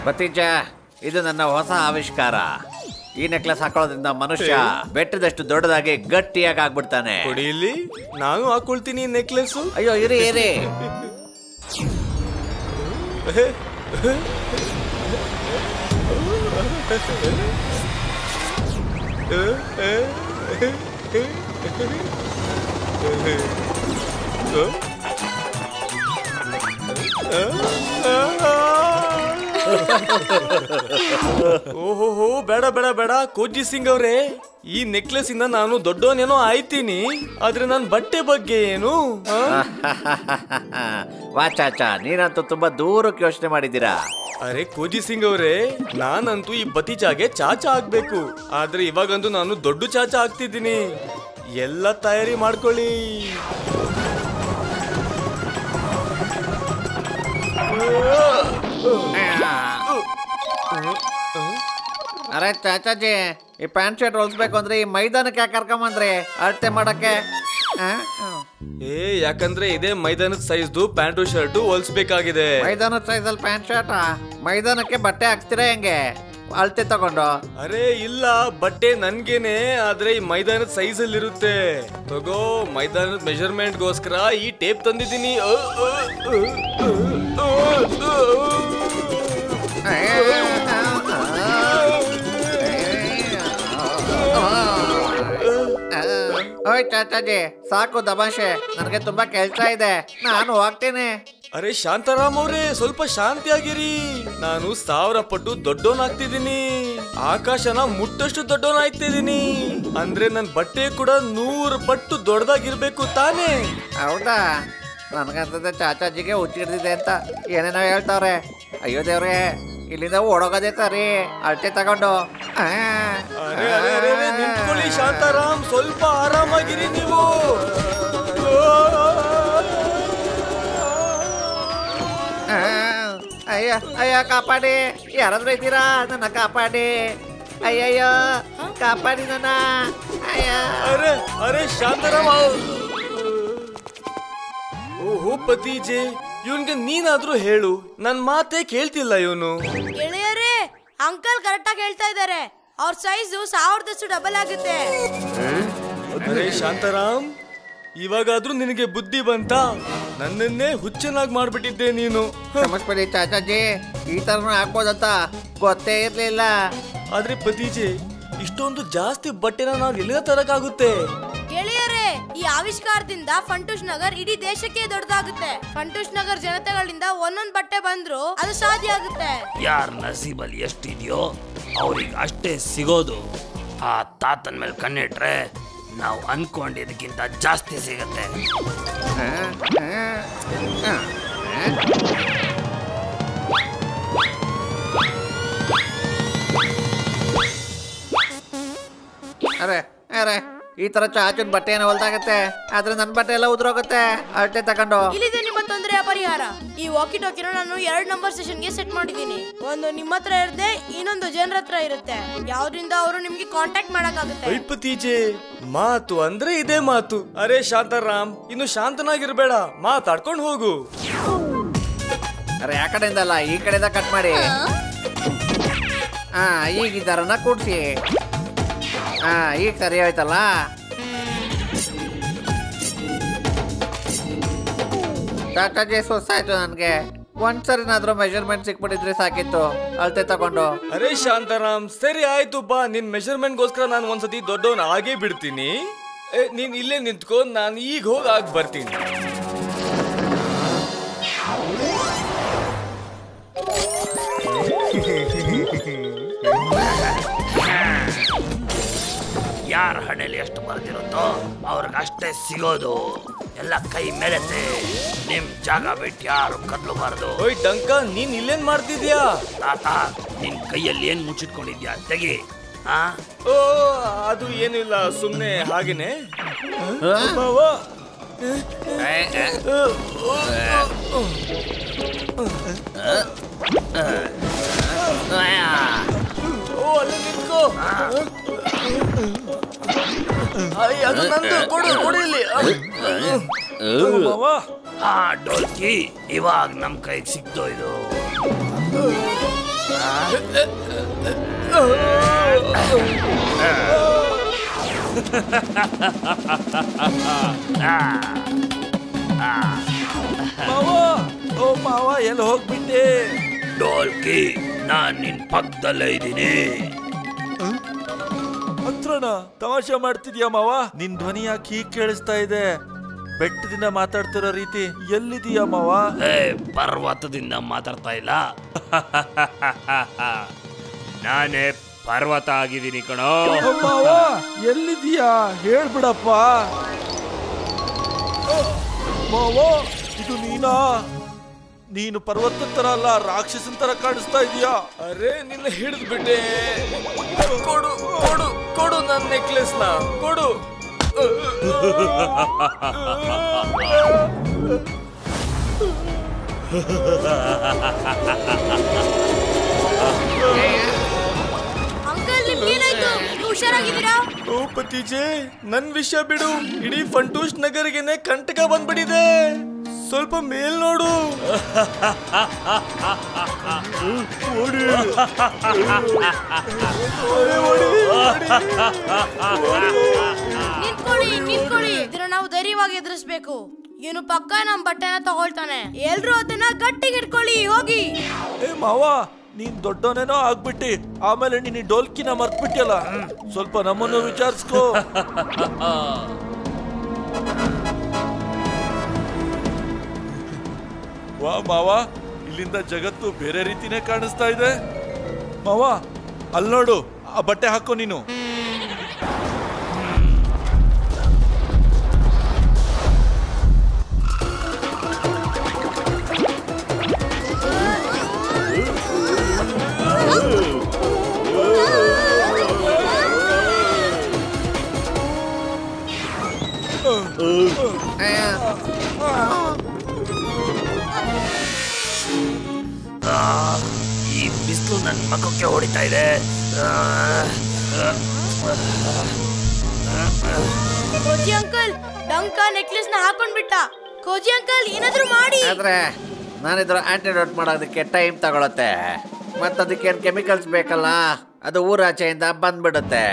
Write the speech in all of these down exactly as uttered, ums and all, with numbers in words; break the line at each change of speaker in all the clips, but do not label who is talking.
ಭತೀಜ, ಇದು ನನ್ನ ಹೊಸ ಆವಿಷ್ಕಾರ. ಈ ನೆಕ್ಲೆಸ್ ಹಾಕೊಳ್ಳೋದ್ರಿಂದ ಮನುಷ್ಯ ಬೆಟ್ಟದಷ್ಟು ದೊಡ್ಡದಾಗಿ ಗಟ್ಟಿಯಾಗಿ ಆಗ್ಬಿಡ್ತಾನೆ.
ಇಲ್ಲಿ ನಾನು ಹಾಕೊಳ್ತೀನಿ ನೆಕ್ಲೆಸ್.
ಅಯ್ಯೋ ಇರಿ ಇರಿ.
ಓಹೋ, ಬೇಡ ಬೇಡ ಬೇಡ ಕೋಜಿ ಸಿಂಗ್ ಅವ್ರೆ, ಈ ನೆಕ್ಲೆಸ್ ಇಂದ ನಾನು ದೊಡ್ಡವನೇನೋ ಆಯ್ತೀನಿ, ಆದ್ರೆ ನನ್ ಬಟ್ಟೆ ಬಗ್ಗೆ ಏನು?
ವಾಚಾಚಾ, ನೀನಂತೂ ತುಂಬಾ ದೂರಕ್ಕೆ ಯೋಚನೆ ಮಾಡಿದ್ದೀರಾ.
ಅರೆ ಕೋಜಿ ಸಿಂಗ್ ಅವ್ರೆ, ನಾನಂತೂ ಈ ಭತೀಜಾಗೆ ಚಾಚಾ ಆಗ್ಬೇಕು, ಆದ್ರೆ ಇವಾಗಂತೂ ನಾನು ದೊಡ್ಡ ಚಾಚಾ ಆಗ್ತಿದ್ದೀನಿ. ಎಲ್ಲ ತಯಾರಿ ಮಾಡ್ಕೊಳ್ಳಿ.
ಅರೆ ಚಾಚಾಜಿ, ಈ ಪ್ಯಾಂಟ್ ಶರ್ಟ್ ಹೊಲ್ಸ್ಬೇಕು ಅಂದ್ರೆ ಈ ಮೈದಾನಕ್ಕೆ ಯಾಕೆ ಕರ್ಕೊಂಬಂದ್ರಿ? ಅಳತೆ ಮಾಡಕ್ಕೆ?
ಏ ಯಾಕಂದ್ರೆ ಇದೇ ಮೈದಾನದ ಸೈಜ್ದು ಪ್ಯಾಂಟು ಶರ್ಟ್ ಹೊಲ್ಸ್ಬೇಕಾಗಿದೆ.
ಮೈದಾನದ ಸೈಜ್ ಅಲ್ಲಿ ಪ್ಯಾಂಟ್ ಶರ್ಟ್? ಮೈದಾನಕ್ಕೆ ಬಟ್ಟೆ ಹಾಕ್ತೀರಾ ಹೆಂಗೆ ಅಳತೆ ತಗೊಂಡು?
ಅರೆ ಇಲ್ಲ, ಬಟ್ಟೆ ನನ್ಗೇನೆ, ಆದ್ರೆ ಈ ಮೈದಾನದ ಸೈಜ್ ಅಲ್ಲಿ ಇರುತ್ತೆ. ತಗೋ, ಮೈದಾನದ ಮೆಜರ್ಮೆಂಟ್ ಗೋಸ್ಕರ ಈ ಟೇಪ್ ತಂದಿದ್ದೀನಿ.
ಓಯ್ ಚಾಚಾಜಿ, ಸಾಕು ದಬಾಷೆ, ನನಗೆ ತುಂಬಾ ಕೆಲ್ಸ ಇದೆ, ನಾನು ಹೋಗ್ತೇನೆ.
ಅರೆ ಶಾಂತಾರಾಮ್ ಅವ್ರೆ, ಸ್ವಲ್ಪ ಶಾಂತಿಯಾಗಿರಿ. ನಾನು ಸಾವಿರ ಪಟ್ಟು ದೊಡ್ಡವನಾಗ್ತಿದ್ದೀನಿ, ಆಕಾಶನ ಮುಟ್ಟಷ್ಟು ದೊಡ್ಡವನಾಗ್ತಿದ್ದೀನಿ. ಅಂದ್ರೆ ನನ್ ಬಟ್ಟೆ ಕೂಡ ನೂರು ಪಟ್ಟು ದೊಡ್ಡದಾಗಿರ್ಬೇಕು ತಾನೇ?
ಹೌದಾ? ನನ್ಗಂತದೆ ಚಾಚಾಜಿಗೆ ಹುಚ್ಚಿಡ್ದಿದೆ ಅಂತ ಏನೇನೋ ಹೇಳ್ತಾವ್ರೆ. ಅಯ್ಯೋ ದೇವ್ರೆ, ಇಲ್ಲಿಂದ ಓಡೋಗೋದೇ ಸರಿ, ಅಳತೆ ತಗೊಂಡು.
ಅರೆ ಅರೆ ಅರೆ, ನಿಂತ್ಕೊಳ್ಳಿ ಶಾಂತಾರಾಮ್, ಸ್ವಲ್ಪ ಆರಾಮಾಗಿರಿ ನೀವು.
ಅಯ್ಯ ಅಯ್ಯ, ಕಾಪಾಡಿ, ಯಾರಾದ್ರೂ ಇದ್ದೀರಾ? ನನ್ನ ಕಾಪಾಡಿ, ಅಯ್ಯಯ್ಯೋ ಕಾಪಾಡಿ ನನ್ನ. ಅಯ್ಯ
ಅರೆ ಅರೆ ಶಾಂತಾರಾಮ್. ಓಹೋ ಭತೀಜೆ, ಇವನ್ಗೆ ನೀನಾದ್ರೂ ಹೇಳು, ನನ್ ಮಾತೇ ಕೇಳ್ತಿಲ್ಲ ಇವನು.
ಗೆಳೆಯರೇ, ಅಂಕಲ್ ಕರೆಕ್ಟ್ ಆಗಿ ಹೇಳ್ತಾ ಇದ್ದಾರೆ, ಅವ್ರ ಸೈಜು ಸಾವಿರದಷ್ಟು ಡಬಲ್ ಆಗುತ್ತೆ.
ಅರೆ ಶಾಂತಾರಾಮ್, ಇವಾಗಾದ್ರೂ ನಿನಗೆ ಬುದ್ಧಿ ಬಂತ? ನನ್ನನ್ನೇ ಹುಚ್ಚನಾಗಿ ಮಾಡ್ಬಿಟ್ಟಿದ್ದೆ ನೀನು.
ಕ್ಷಮಿಸ್ಬಿಡಿ ಚಾಚಾಜಿ, ಈ ತರನು ಹಾಕ್ಬೋದಂತ ಗೊತ್ತೇ ಇರ್ಲಿಲ್ಲ.
ಆದ್ರೆ ಭತೀಜೆ, ಇಷ್ಟೊಂದು ಜಾಸ್ತಿ ಬಟ್ಟೆನ ನಾವ್ ಎಲ್ಲಿಂದ ತರಕಾಗುತ್ತೆ?
ಗೆಳೆಯರೇ, ಈ ಆವಿಷ್ಕಾರದಿಂದ ಫಂಟೂಷ್ ನಗರ್ ಇಡೀ ದೇಶಕ್ಕೆ ದೊಡ್ಡದಾಗುತ್ತೆ. ಫಂಟೂಷ್ ನಗರ್ ಜನತೆಗಳಿಂದ ಒಂದೊಂದ್ ಬಟ್ಟೆ ಬಂದ್ರು ಅದು ಸಾಧ್ಯ ಆಗುತ್ತೆ.
ಯಾರ ನಸೀಬಲ್ಲಿ ಎಷ್ಟಿದೆಯೋ ಅವ್ರಿಗೆ ಅಷ್ಟೇ ಸಿಗೋದು. ಆ ತಾತನ ಮೇಲೆ ಕಣ್ಣಿಟ್ರೆ ನಾವು ಅನ್ಕೊಂಡಿದ್ದಕ್ಕಿಂತ ಜಾಸ್ತಿ ಸಿಗತ್ತೆ.
ಅರೆ ಅರೆ, ಈ ತರ ಚಾಚನ್ ಬಟ್ಟೆ ಏನೋ ಹೊಲ್ದಾಗತ್ತೆ, ಆದ್ರೆ ನನ್ ಬಟ್ಟೆ ಎಲ್ಲ ಉದ್ರೋಗುತ್ತೆ. ಅಳತೆ ತಗೊಂಡು.
ಇಲ್ಲಿದೆ ನಿಮ್ಮ ತೊಂದರೆಯ ಪರಿಹಾರ. ಈ ವಾಕಿ ಟಾಕಿನ ನಾನು ಎರಡ್ ನಂಬರ್ ಸ್ಟೇಷನ್ ಗೆ ಸೆಟ್ ಮಾಡಿದೀನಿ. ಒಂದು ನಿಮ್ಮ ಹತ್ರ ಇರುತ್ತೆ, ಇನ್ನೊಂದು ಜನರ ಹತ್ರ ಇರುತ್ತೆ. ಯಾವ್ದ್ರಿಂದ ಅವರು ನಿಮ್ಗೆ ಕಾಂಟ್ಯಾಕ್ಟ್ ಮಾಡಕ್ಕಾಗುತ್ತೆ.
ಭತೀಜೆ, ಮಾತು ಅಂದ್ರೆ ಇದೇ ಮಾತು. ಅರೆ ಶಾಂತಾರಾಮ್, ಇನ್ನು ಶಾಂತನಾಗಿರ್ಬೇಡ, ಮಾತಾಡ್ಕೊಂಡು ಹೋಗು.
ಅರೆ ಆ ಕಡೆಯಿಂದ ಅಲ್ಲ, ಈ ಕಡೆಯಿಂದ ಕಟ್ ಮಾಡಿ. ಹಾ, ಈಗ ಈ ತರನ ಕೂಡ್ಸಿ. ಹಾ, ಈಗ ಸರಿ ಆಯ್ತಲ್ಲ. ಚಾಚಾಜಿ, ಸುಸ್ತಾಯ್ತು ನನ್ಗೆ. ಒಂದ್ಸರಿನಾದ್ರೂ ಮೆಜರ್ಮೆಂಟ್ ಸಿಕ್ಬಿಟ್ಟಿದ್ರೆ ಸಾಕಿತ್ತು ಅಳತೆ ತಗೊಂಡು.
ಅರೆ ಶಾಂತಾರಾಮ್, ಸರಿ ಆಯ್ತು ಬಾ, ನಿನ್ ಮೆಜರ್ಮೆಂಟ್ ಗೋಸ್ಕರ ನಾನು ಒಂದ್ಸತಿ ದೊಡ್ಡವನ್ ಆಗೇ ಬಿಡ್ತೀನಿ. ನೀನ್ ಇಲ್ಲೇ ನಿಂತ್ಕೊ, ನಾನು ಈಗ ಹೋಗಿ ಆಗಿ ಬರ್ತೀನಿ.
ಯಾರ ಹಣೆಯಲ್ಲಿ ಎಷ್ಟು ಬರ್ದಿರುತ್ತೋ ಅವ್ರಿಗೆ ಅಷ್ಟೇ ಸಿಗೋದು. ಎಲ್ಲ ಕೈ ಮೇಲೆತ್ತೆ, ನಿಮ್ ಜಾಗ ಬಿಟ್ಟು ಯಾರು ಕದ್ಲಬಾರ್ದು.
ಓಯ್ ಡಂಕ, ನೀನ್ ಇಲ್ಲೇನ್ ಮಾಡ್ತಿದ್ಯಾ?
ತಾತ, ನಿನ್ ಕೈಯಲ್ಲಿ ಏನ್ ಮುಚ್ಚಿಟ್ಕೊಂಡಿದ್ಯಾ? ತೆಗಿ.
ಓ, ಅದು ಏನಿಲ್ಲ, ಸುಮ್ನೆ ಹಾಗೇನೆ. ಓ, ಅಲ್ಲಿ ನಿಂತ್ಕೋ. ಅದು ನಂದು, ಕೊಡು ಕೊಡು ಇಲ್ಲಿ.
ಹಾ ಡೋಲ್ಕಿ, ಇವಾಗ ನಮ್ ಕೈಗೆ ಸಿಕ್ತೋ ಇದು.
ಮಾವ, ಓ ಮಾವ, ಎಲ್ಲಿ ಹೋಗ್ಬಿಟ್ಟೆ?
ಡೋಲ್ಕಿ, ನಾನ್ ನಿನ್ ಪಕ್ಕದಲ್ಲೇ ಇದ್ದೀನಿ.
ಹತ್ರನ ತಮಾಷೆ ಮಾಡ್ತಿದ್ಯಾ ಮಾವ? ನಿನ್ ಧ್ವನಿ ಯಾಕೆ ಹೀಗ್ ಕೇಳಿಸ್ತಾ ಇದೆ? ಬೆಟ್ಟದಿಂದ ಮಾತಾಡ್ತಿರೋ ರೀತಿ. ಎಲ್ಲಿದೀಯಾ ಮಾವ?
ಏ, ಪರ್ವತದಿಂದ ಮಾತಾಡ್ತಾ ಇಲ್ಲ. ನಾನೇ ಪರ್ವತ ಆಗಿದ್ದೀನಿ ಕಣೋ.
ಮಾವ, ಎಲ್ಲಿದೀಯಾ ಹೇಳ್ಬಿಡಪ್ಪ. ಮಾವ, ಇದು ನೀನಾ? ನೀನು ಪರ್ವತ ತರ ಅಲ್ಲ, ರಾಕ್ಷಸನ್ ತರ ಕಾಣಿಸ್ತಾ ಇದೀಯಾ.
ಅರೆ, ನಿನ್ನ ಹಿಡಿದು ಬಿಟ್ಟೆ. ಕೊಡು ಕೊಡು ಕೊಡು ನನ್ನ ನೆಕ್ಲೆಸ್ ನ ಕೊಡು.
ಅಂಕಲ್, ನಿಮ್ಗೇನಾಯ್ತು? ನೀವು ಹುಷಾರಾಗಿದ್ದೀರಾ?
ಓ ಪತಿಜೆ, ನನ್ ವಿಷಯ ಬಿಡು. ಇಡೀ ಫಂಟೂಸ್ ನಗರಿಗೆನೆ ಕಂಟಕ ಬಂದ್ಬಿಟ್ಟಿದೆ. ಸ್ವಲ್ಪ ಮೇಲ್ ನೋಡು.
ನಿಂತ್ಕೊಳ್ಳಿ ನಿಂತ್ಕೊಳ್ಳಿ. ಇದನ್ನ ನಾವು ಧೈರ್ಯವಾಗಿ ಎದುರಿಸ್ಬೇಕು. ಇವನು ಪಕ್ಕ ನಮ್ ಬಟ್ಟೆನ ತಗೊಳ್ತಾನೆ. ಎಲ್ರು ಅದನ್ನ ಗಟ್ಟಿಗೆ ಇಟ್ಕೊಳ್ಳಿ. ಹೋಗಿ.
ಏ ಮಾವ, ನೀನ್ ದೊಡ್ಡವನೇನೋ ಆಗ್ಬಿಟ್ಟಿ, ಆಮೇಲೆ ನೀನ್ ಡೋಲ್ಕಿನ ಮರ್ತ್ಬಿಟ್ಟಿಯಲ್ಲ. ಸ್ವಲ್ಪ ನಮ್ಮನ್ನು ವಿಚಾರಿಸ್ಕೋ. ವಾ ಮಾವ, ಇಲ್ಲಿಂದ ಜಗತ್ತು ಬೇರೆ ರೀತಿನೇ ಕಾಣಿಸ್ತಾ ಇದೆ. ಮಾವ, ಅಲ್ಲಿ ನೋಡು, ಆ ಬಟ್ಟೆ ಹಾಕೋ ನೀನು.
ಈ ಬಿಸಿಲು ನನ್ನ ಮಖಕ್ಕೆ ಹೊಡಿತಾ ಇದೆ.
ಕೋಜಿ ಅಂಕಲ್, ಡಂಕ ನೆಕ್ಲೆಸ್ ನ ಹಾಕೊಂಡ್ಬಿಟ್ಟ. ಕೋಜಿ ಅಂಕಲ್, ಏನಾದ್ರೂ ಮಾಡಿ.
ಆದ್ರೆ ನಾನಿದ್ರ ಆಂಟಿಡೋಟ್ ಮಾಡೋದಕ್ಕೆ ಟೈಮ್ ತಗೊಳತ್ತೆ. ಮತ್ತದಕ್ಕೇನು ಕೆಮಿಕಲ್ಸ್ ಬೇಕಲ್ಲ, ಅದು ಊರಾಚೆಯಿಂದ ಬಂದ್ಬಿಡುತ್ತೆ.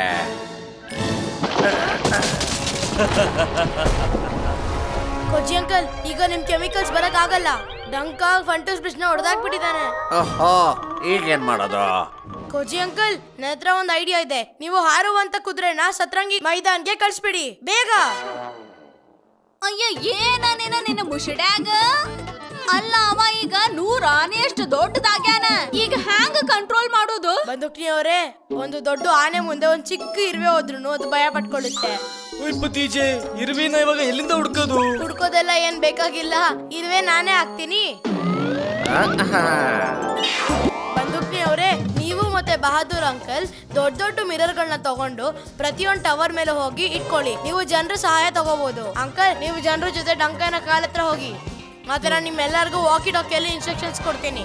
ಕೋಜಿ ಅಂಕಲ್, ಈಗ ನಿಮ್ ಕೆಮಿಕಲ್ಸ್ ಬರಕ್ ಆಗಲ್ಲ. ಡಂಕ ಫಂಟೂಸ್ ಬ್ರಿಡ್ಜ್ ನ ಹೊಡೆದಾಕ್ಬಿಟ್ಟಿದ್ದಾನೆ.
ಓಹೋ, ಈಗೇನ್ ಮಾಡೋದು?
ಕೋಜಿ ಅಂಕಲ್, ನನ್ನ ಹತ್ರ ಒಂದು ಐಡಿಯಾ ಇದೆ. ನೀವು ಹಾರುವಂತ ಕುದುರೆನ ಸತ್ರಂಗಿ ಮೈದಾನ್ಗೆ ಕಳ್ಸ್ಬಿಡಿ ಬೇಗ.
ಅಯ್ಯ, ಏನೇನ ನಿನ್ನ ಮುಷಡ್ಯಾಗ? ಅಲ್ಲ, ಅವ ಈಗ ನೂರ ಆನೆ ಅಷ್ಟು ದೊಡ್ಡದಾಗ್ಯಾನ. ಈಗ ಹ್ಯಾಂಗ ಕಂಟ್ರೋಲ್ ಮಾಡೋದು?
ಬಂದೂಕ್ನಿಯವರೇ, ಒಂದು ದೊಡ್ಡ ಆನೆ ಮುಂದೆ ಒಂದ್ ಚಿಕ್ಕ ಇರುವೆ ಹೋದ್ರು ಅದು ಭಯ ಪಟ್ಕೊಳ್ಳುತ್ತೆ.
ಪತೀಜೆ, ಇರುವೆನ ಇವಾಗ ಎಲ್ಲಿಂದ ಹುಡ್ಕೋದು?
ಹುಡ್ಕೋದೆಲ್ಲ ಏನ್ ಬೇಕಾಗಿಲ್ಲ, ಇರುವೆ ನಾನೇ ಹಾಕ್ತೀನಿ. ಬಂದೂಕ್ನಿಯವರೇ, ನೀವು ಮತ್ತೆ ಬಹದ್ದೂರ್ ಅಂಕಲ್ ದೊಡ್ಡ ದೊಡ್ಡ ಮಿರರ್ ಗಳನ್ನ ತಗೊಂಡು ಪ್ರತಿಯೊಂದು ಟವರ್ ಮೇಲೆ ಹೋಗಿ ಇಟ್ಕೊಳ್ಳಿ. ನೀವು ಜನರ ಸಹಾಯ ತಗೋಬಹುದು. ಅಂಕಲ್, ನೀವು ಜನರ ಜೊತೆ ಡಂಕನ ಕಾಲ ಹತ್ರ ಹೋಗಿ. ಮತ್ತೆ ನಾನು ನಿಮ್ಮೆಲ್ಲರಿಗೂ ವಾಕಿ ಟಾಕಿಯಲ್ಲಿ ಇನ್ಸ್ಟ್ರಕ್ಷನ್ಸ್ ಕೊಡ್ತೀನಿ.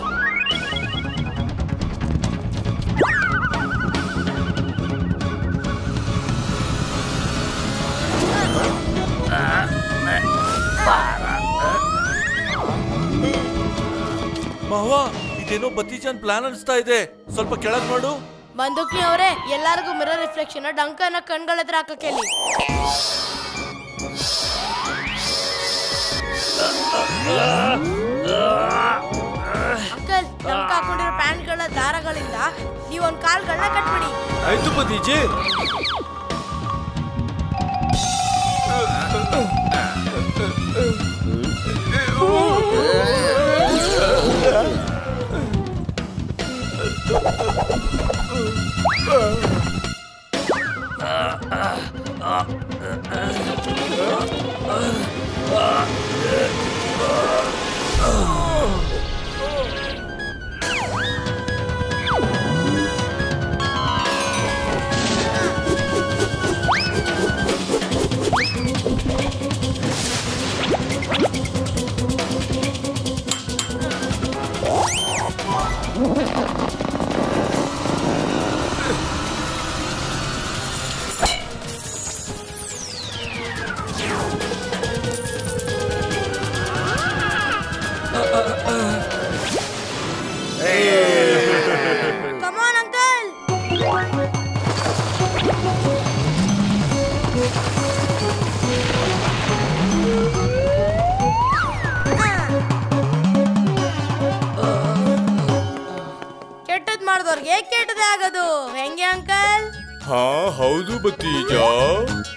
ಮಾವ, ಇದೇನೋ ಬತ್ತೀಜನ್ ಪ್ಲಾನ್ ಅನ್ಸ್ತಾ ಇದೆ. ಸ್ವಲ್ಪ ಕೆಳಗ್ ನೋಡು.
ಬಂದೂಕ್ನಿ ಅವರೇ, ಎಲ್ಲರಿಗೂ ಮಿರರ್ ರಿಫ್ಲೆಕ್ಷನ್ ಡಂಕನ ಕಣ್ಗಳ ಹತ್ರ ಹಾಕಕ್ಕೆ ಹೇಳಿ. ಅಂಕಲ್, ಡಂಕ ಹಾಕೊಂಡಿರೋ ಪ್ಯಾಂಟ್ಗಳ ದಾರಗಳಿಂದ ನೀವು ಒಂದ್ ಕಾಲ್ಗಳನ್ನ ಕಟ್ಬಿಡಿ.
ಆಯ್ತು ಪತೀಜೆ.
ನೋಡಿದವ್ರಿಗೆ ಕೆಟ್ಟದೇ ಆಗೋದು ಹೆಂಗೆ ಅಂಕಲ್?
ಹಾ ಹೌದು ಭತೀಜ.